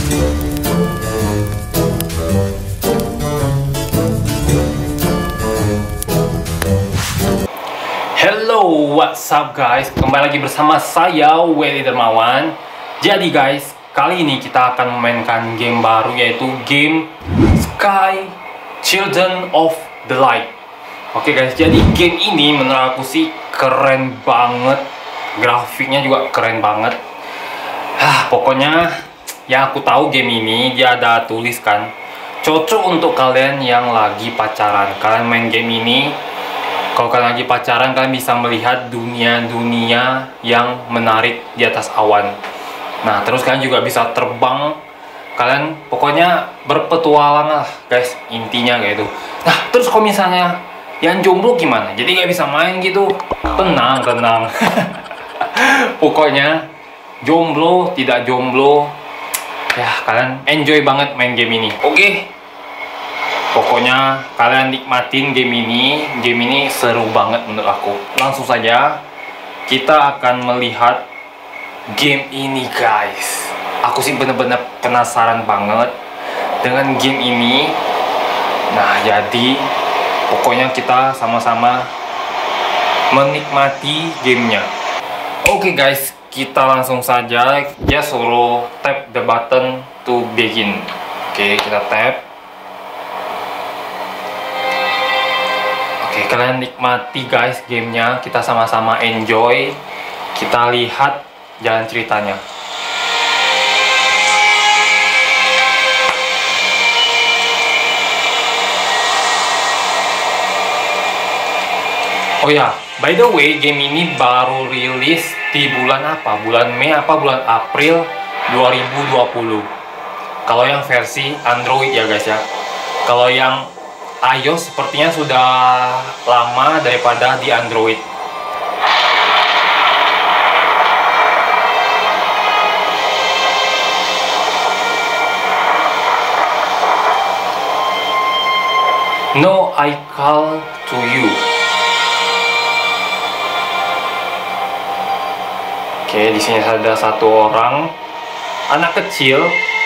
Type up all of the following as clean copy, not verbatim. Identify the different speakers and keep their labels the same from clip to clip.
Speaker 1: Hello, what's up guys? Kembali lagi bersama saya, Welly Dermawan. Jadi guys, kali ini kita akan memainkan game baru, yaitu game Sky Children of the Light. Oke guys, jadi game ini menurut aku sih keren banget. Grafiknya juga keren banget. Pokoknya yang aku tahu game ini dia ada tuliskan cocok untuk kalian yang lagi pacaran. Kalian main game ini, kalau kalian lagi pacaran, kalian bisa melihat dunia-dunia yang menarik di atas awan. Nah, terus kalian juga bisa terbang. Kalian pokoknya berpetualang lah, guys. Intinya kayak itu. Nah, terus kalau misalnya yang jomblo gimana? Jadi nggak bisa main gitu? Tenang. Pokoknya jomblo, tidak jomblo, ya kalian enjoy banget main game ini. Oke. Pokoknya kalian nikmatin game ini. Game ini seru banget menurut aku. Langsung saja kita akan melihat game ini guys. Aku sih bener-bener penasaran banget dengan game ini. Nah, jadi pokoknya kita sama-sama menikmati gamenya. Oke guys, kita langsung saja. Dia suruh tap the button to begin. Oke, kita tap. Oke, kalian nikmati guys gamenya, kita sama-sama enjoy. Kita lihat jalan ceritanya. Oh ya, by the way, game ini baru rilis di bulan apa? Bulan Mei apa bulan April 2020. Kalau yang versi Android ya guys ya. Kalau yang iOS sepertinya sudah lama daripada di Android. No, I call to you. Oke, di sini ada satu orang anak kecil.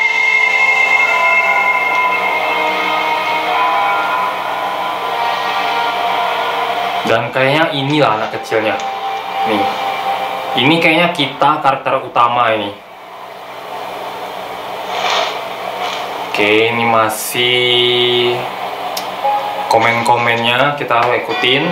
Speaker 1: Dan kayaknya inilah anak kecilnya. Nih. Ini kayaknya kita karakter utama ini. Oke, ini masih komen-komennya kita ikutin.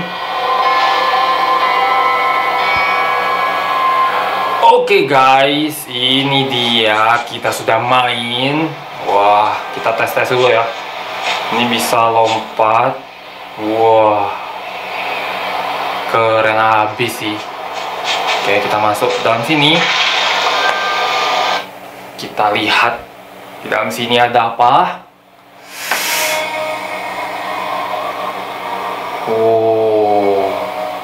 Speaker 1: Oke guys, ini dia, kita sudah main. Wah, kita tes-tes dulu ya. Ini bisa lompat. Wah, keren habis sih. Oke, kita masuk dalam sini. Kita lihat di dalam sini ada apa. Oh,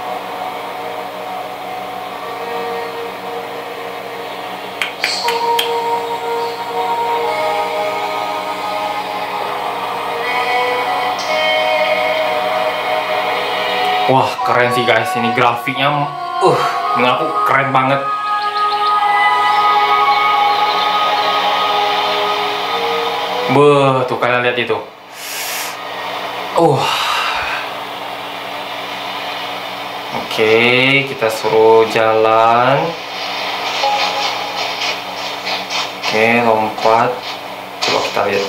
Speaker 1: wah, keren sih guys, ini grafiknya menurut aku keren banget. Tuh kalian lihat itu. Oke, kita suruh jalan. Oke, lompat. Coba kita lihat.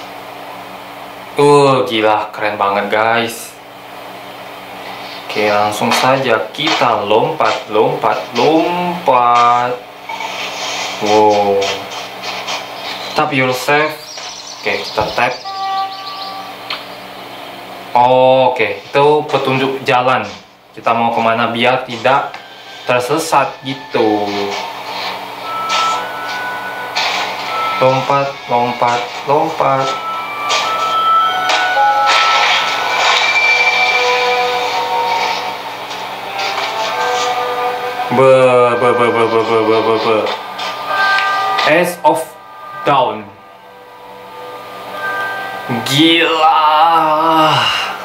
Speaker 1: Gila, keren banget guys. Oke, langsung saja kita lompat. Wow. Tap yourself. Oke, kita tap. Oke, itu petunjuk jalan. Kita mau kemana biar tidak tersesat gitu. Lompat. As of Dawn. Gila.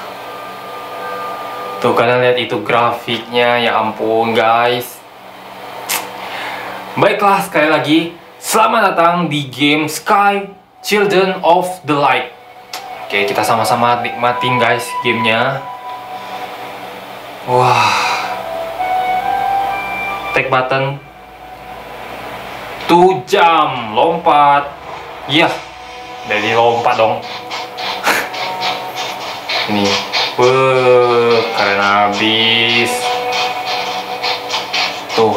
Speaker 1: Tuh kalian lihat itu grafiknya, ya ampun guys. Baiklah, sekali lagi Selamat datang di game Sky Children of the Light. Oke, kita sama-sama nikmatin guys gamenya. Wah, take button 2 jam lompat. Iya, jadi lompat dong. Nih, keren habis. Tuh.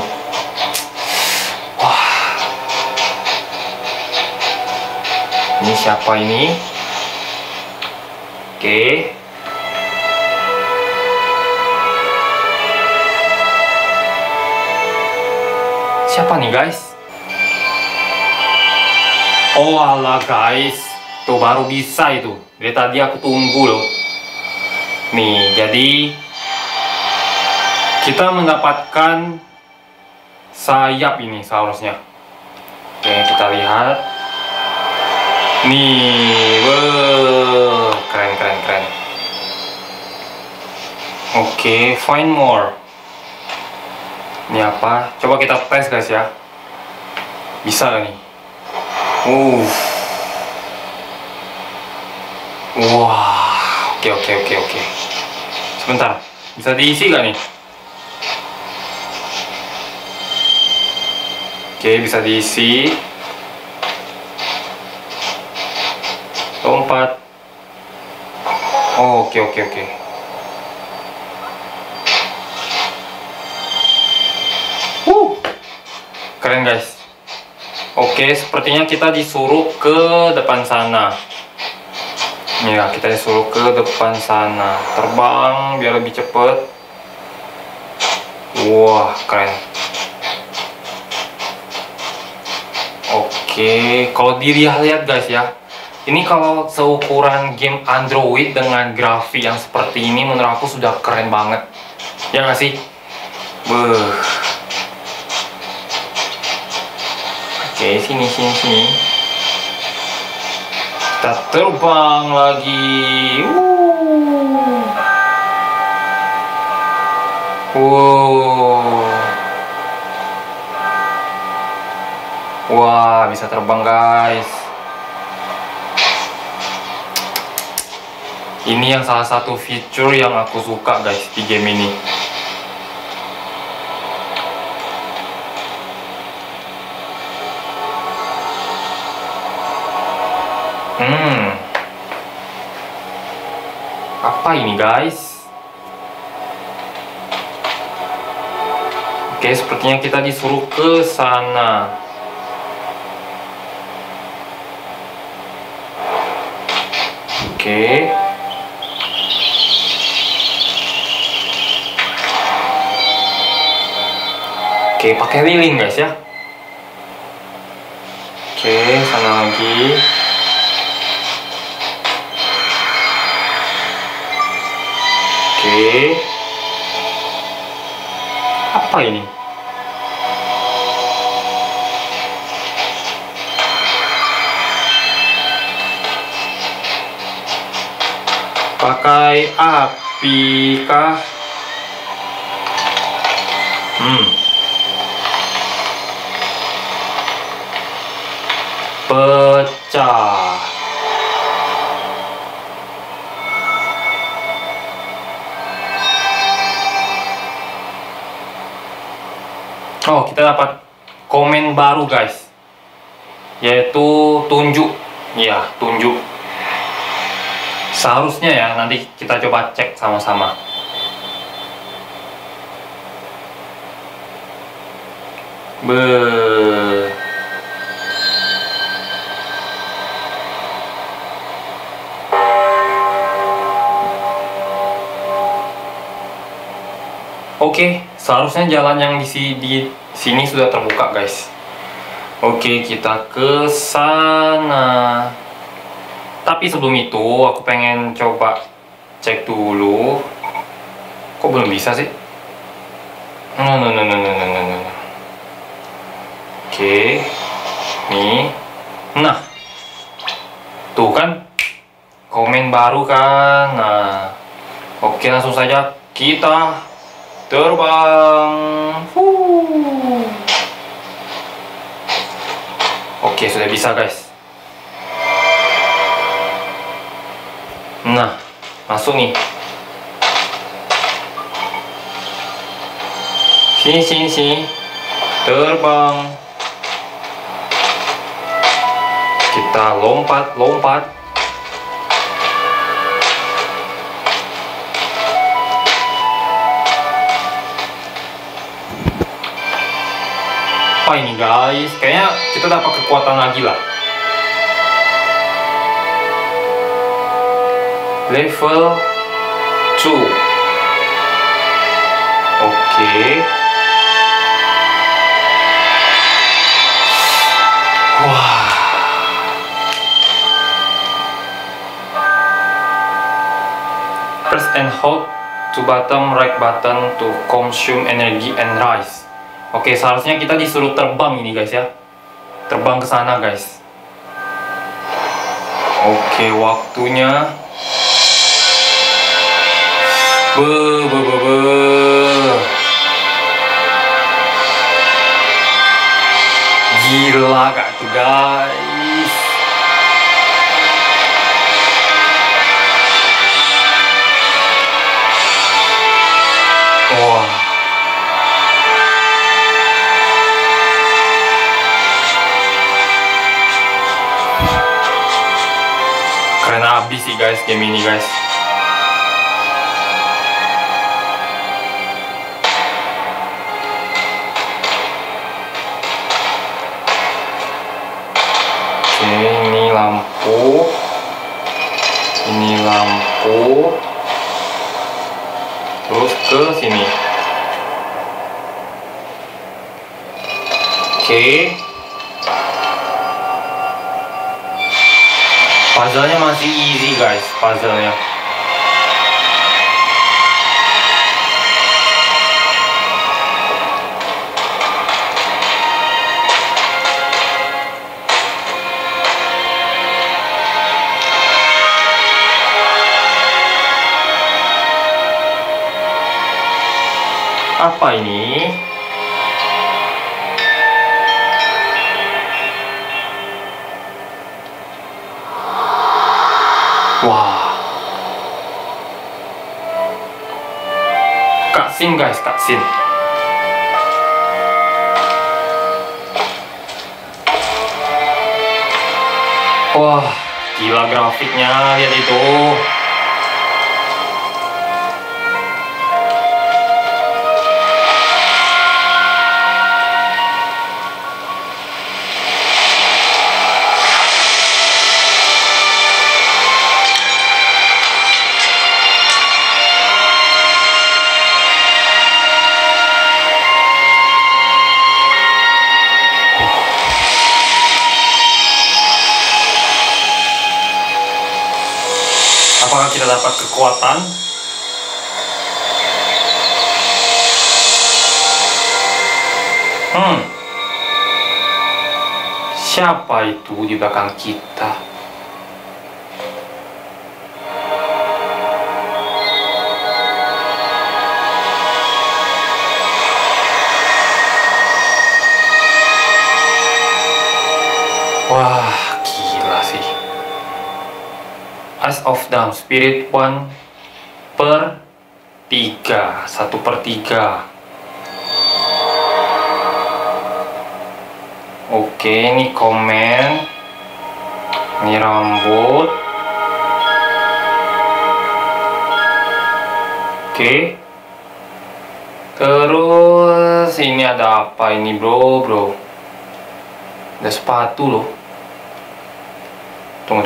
Speaker 1: Wah. Ini siapa ini? Oke. Siapa nih guys? Oh alah guys, tuh baru bisa itu. Dari tadi aku tunggu loh. Nih, jadi kita mendapatkan sayap ini seharusnya. Oke, kita lihat. Nih, keren. Oke, find more. Ini apa? Coba kita tes guys ya. Bisa gak nih? Wah, oke. Sebentar, bisa diisi gak nih? Oke, bisa diisi. Lompat. Oh, oke. Keren guys. Oke, sepertinya kita disuruh ke depan sana. Ya, kita disuruh ke depan sana. Terbang biar lebih cepet. Wah, keren. Oke, kalau dilihat guys ya, ini kalau seukuran game Android dengan grafik yang seperti ini, menurut aku sudah keren banget. Ya nggak sih? Oke, sini. Kita terbang lagi. Wah, bisa terbang guys. Ini yang salah satu fitur yang aku suka guys di game ini. Apa ini guys? Oke, sepertinya kita disuruh ke sana. Oke. Oke, pakai lilin guys ya. Oke, sana lagi. Oke. Apa ini? Pakai api kah? Pecah. Oh, kita dapat komen baru guys, yaitu tunjuk. Ya, tunjuk. Seharusnya ya, nanti kita coba cek sama-sama. Oke, seharusnya jalan yang di sini sudah terbuka guys. Oke, kita ke sana. Tapi sebelum itu aku pengen coba cek dulu. Kok belum bisa sih? No. Oke. Nih. Nah. Tuh kan. Komen baru kan. Nah. Oke, langsung saja kita terbang. Oke, sudah bisa guys. Nah, masuk nih. Sini. Terbang. Kita lompat. Apa ini guys? Kayaknya kita dapat kekuatan lagi lah. Level 2. Oke. Wah. Press and hold to bottom right button to consume energy and rise. Oke, seharusnya kita disuruh terbang ini guys ya. Terbang ke sana guys. Oke, waktunya. Gila gak tuh guys. Wah. Keren abis sih guys game ini guys. Ini lampu, terus ke sini. Oke, puzzle-nya masih easy guys, puzzle-nya. Apa ini? Wah. Cutscene guys, cutscene. Wah, gila grafiknya, lihat itu. Apakah kita dapat kekuatan? Siapa itu di belakang kita? Wah, gila sih. As of Down, Spirit 1/3, 1/3. Oke, ini komen, ini rambut. Oke, terus ini ada apa ini bro? Ada sepatu loh. Tunggu.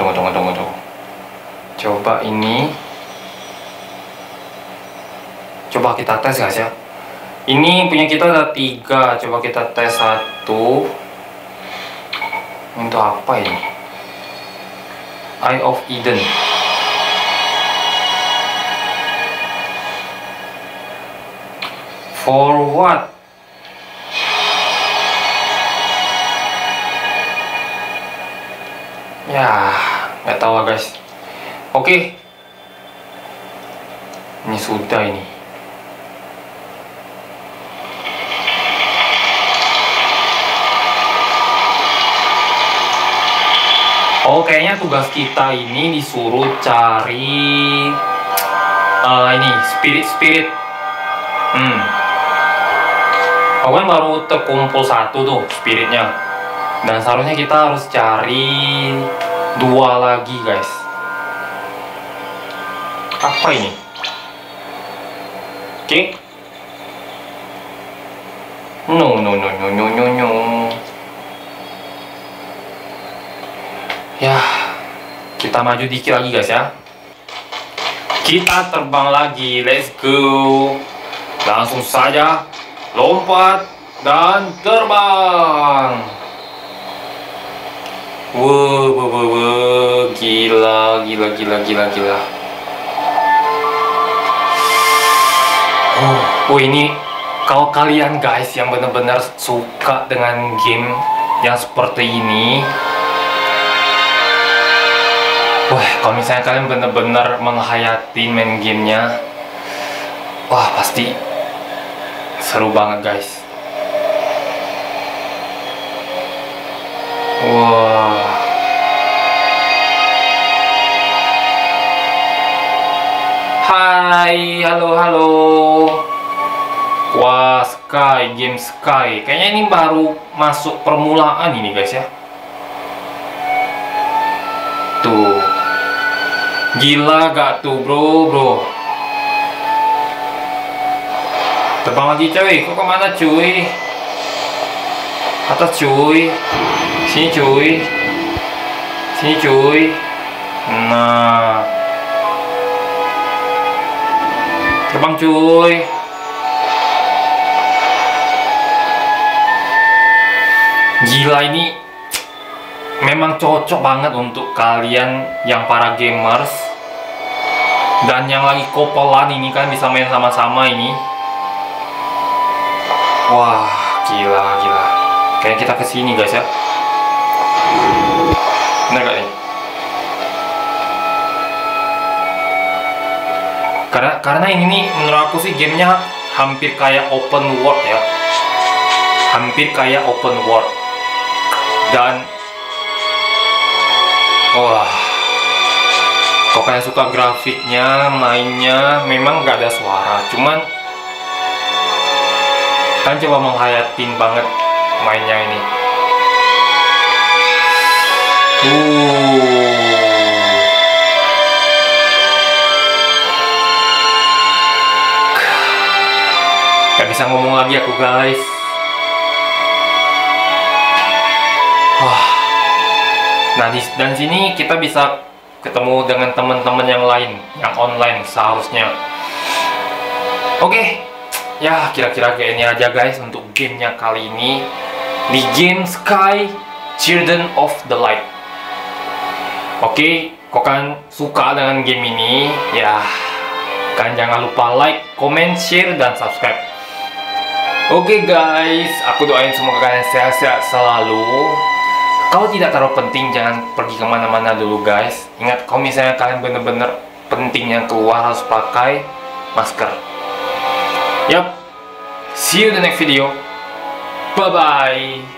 Speaker 1: Coba ini. Coba kita tes guys ya. Ini punya kita ada 3. Coba kita tes 1. Untuk apa ini? Eye of Eden. For what? Ya, nggak tahu lah guys. Oke. Ini sudah ini. Oh, kayaknya tugas kita ini disuruh cari ini spirit. Oh, kan baru terkumpul satu tuh spiritnya. Dan seharusnya kita harus cari 2 lagi, guys. Apa ini? Oke. No. Ya, kita maju dikit lagi, guys ya. Kita terbang lagi, let's go. Langsung saja lompat dan terbang. Wow, gila. Oh, ini kalau kalian guys yang benar-benar suka dengan game yang seperti ini, wah, kalau misalnya kalian benar-benar menghayati main gamenya, wah pasti seru banget guys. Wah. Hai, halo. Wah, game Sky. Kayaknya ini baru masuk permulaan ini guys ya. Tuh. Gila gak tuh bro. Terbang lagi cuy, kok kemana cuy? Atas cuy. Sini cuy. Nah. Terbang cuy. Gila, ini memang cocok banget untuk kalian yang para gamers dan yang lagi kopelan ini kan bisa main sama-sama ini. Wah, gila. Kayak kita kesini guys ya. Bener gak nih? Karena ini nih menurut aku sih gamenya hampir kayak open world ya. Dan wah, kalau kalian suka grafiknya, mainnya, memang gak ada suara, cuman kan coba menghayatin banget mainnya ini. Gak bisa ngomong lagi aku guys. Wah. Nah, dan sini kita bisa ketemu dengan teman-teman yang lain, yang online seharusnya. Oke. Ya, kira-kira kayak ini aja guys untuk gamenya kali ini di game Sky Children of the Light. Oke, kok kan suka dengan game ini ya, kan jangan lupa like, comment, share, dan subscribe. Oke guys, aku doain semoga kalian sehat-sehat selalu. Kalau tidak terlalu penting, jangan pergi kemana-mana dulu guys. Ingat, kalau misalnya kalian bener-bener pentingnya keluar, harus pakai masker. Yup, see you in the next video. Bye-bye.